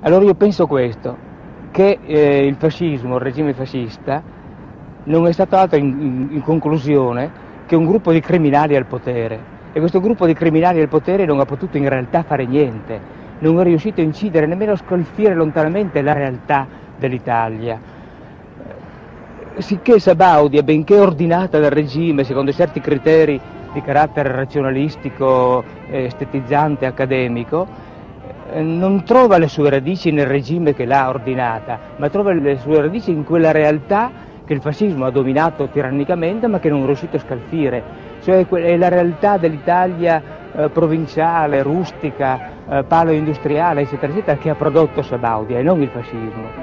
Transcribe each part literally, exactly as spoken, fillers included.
Allora io penso questo, che eh, il fascismo, il regime fascista, non è stato altro in, in, in conclusione che un gruppo di criminali al potere, e questo gruppo di criminali al potere non ha potuto in realtà fare niente, non è riuscito a incidere, nemmeno a scalfire lontanamente la realtà dell'Italia. Sicché Sabaudia, benché ordinata dal regime secondo certi criteri di carattere razionalistico, estetizzante, accademico, non trova le sue radici nel regime che l'ha ordinata, ma trova le sue radici in quella realtà che il fascismo ha dominato tirannicamente ma che non è riuscito a scalfire, cioè è la realtà dell'Italia eh, provinciale, rustica, eh, palo-industriale, eccetera, eccetera, che ha prodotto Sabaudia e non il fascismo.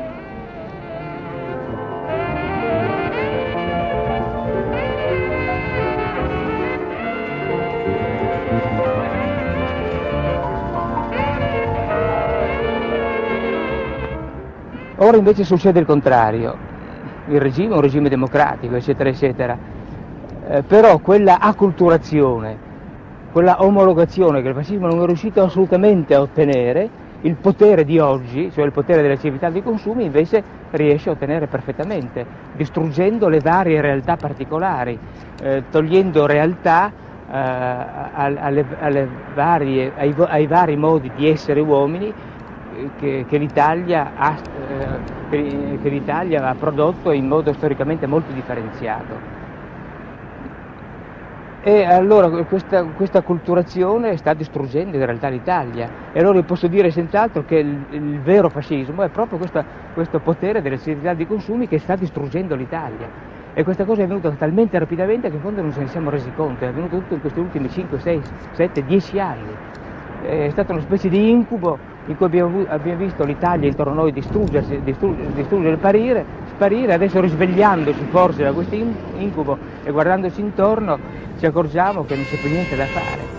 Ora invece succede il contrario, il regime è un regime democratico, eccetera, eccetera, eh, però quella acculturazione, quella omologazione che il fascismo non è riuscito assolutamente a ottenere, il potere di oggi, cioè il potere delle civiltà dei consumi, invece riesce a ottenere perfettamente, distruggendo le varie realtà particolari, eh, togliendo realtà eh, alle, alle varie, ai, ai vari modi di essere uomini che, che l'Italia ha, eh, che l'Italia ha prodotto in modo storicamente molto differenziato. E allora questa, questa acculturazione sta distruggendo in realtà l'Italia, e allora io posso dire senz'altro che il, il vero fascismo è proprio questa, questo potere delle civiltà di consumi che sta distruggendo l'Italia, e questa cosa è avvenuta talmente rapidamente che in fondo non ce ne siamo resi conto, è avvenuto tutto in questi ultimi cinque, sei, sette, dieci anni, è stata una specie di incubo in cui abbiamo, abbiamo visto l'Italia intorno a noi distruggersi, distruggere, distruggere sparire, sparire, adesso risvegliandoci forse da questo incubo e guardandoci intorno ci accorgiamo che non c'è più niente da fare.